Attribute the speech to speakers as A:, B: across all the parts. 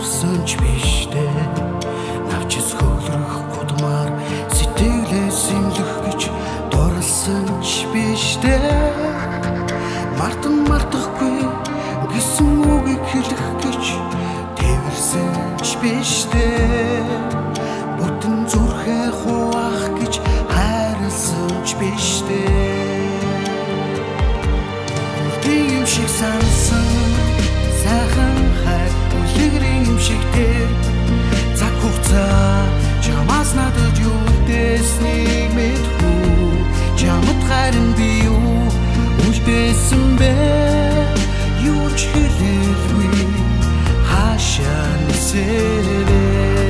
A: явсан ч биштэй навчис хөлрөх гудмаар сэтгэлээс имлэх гэж дурлсан ч биштэй мартахгүй гэсэн үгийг хэлэх гэж тэрсэн ч биштэй бүтэн зүрхээ хуваах гэж хайрлсан ч биштэй тийм шиг сансан сайхан хайр үлгэрийн юм шиг тэр цаг хугацаа чамаас надад юу дэснийг мэдхүү чамд харин би юу үлдээсэн бэ юу ч хэлэлгүй хаашаа нисэрэ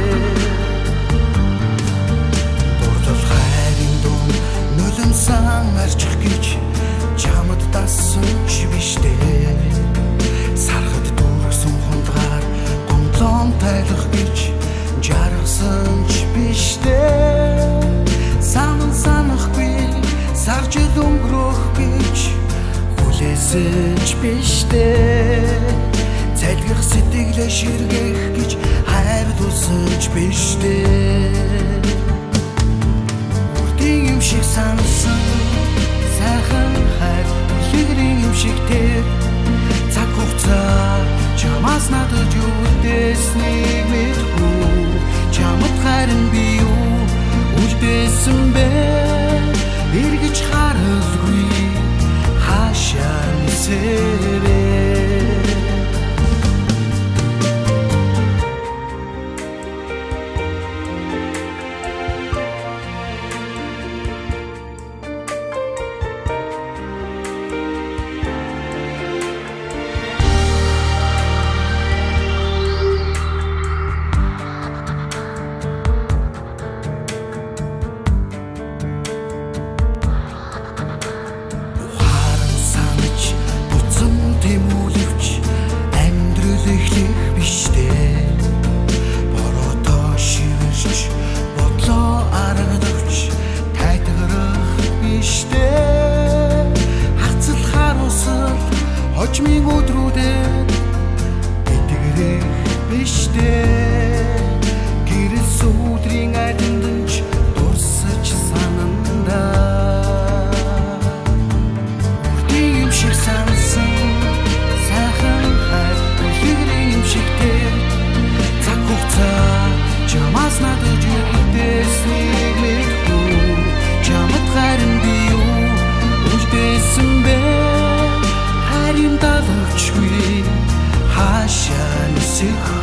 A: дурдвал хайрын дун нулимсан арчих гэж чамд дасан ч биштэй сархад дүүрсэн хунгаар гомдлон тайлах гэж жаргасан ч биштэй санахгүй саржил өнгөрөх гэж хүлээсэн ч биштэй залгих сэтгэлээ ширгэх гэж хайрлуулсан ч биштэй үрдийн юм шиг сансан сайхан хайр үлгэрийн юм шиг тэр цаг хугацаа чамаас надад юу дэснийг мэдхүү чамд харин би юу үлдээсэн бэ эргэж харалгүй хаашаа нисэрэ Хожмын өдрүүдэд итгэрэх биштэй гэрэл сүудрийн айдандж дурсаж санандаа үрдийн юм шиг сансан сайхан хайр үлгэрийн юм шиг тэр цаг хугацаа чамаас надад юу дэснийг мэдхүү чамд харин би юу үлдээсэн бэ харин далавчгүй хаашаа нисэх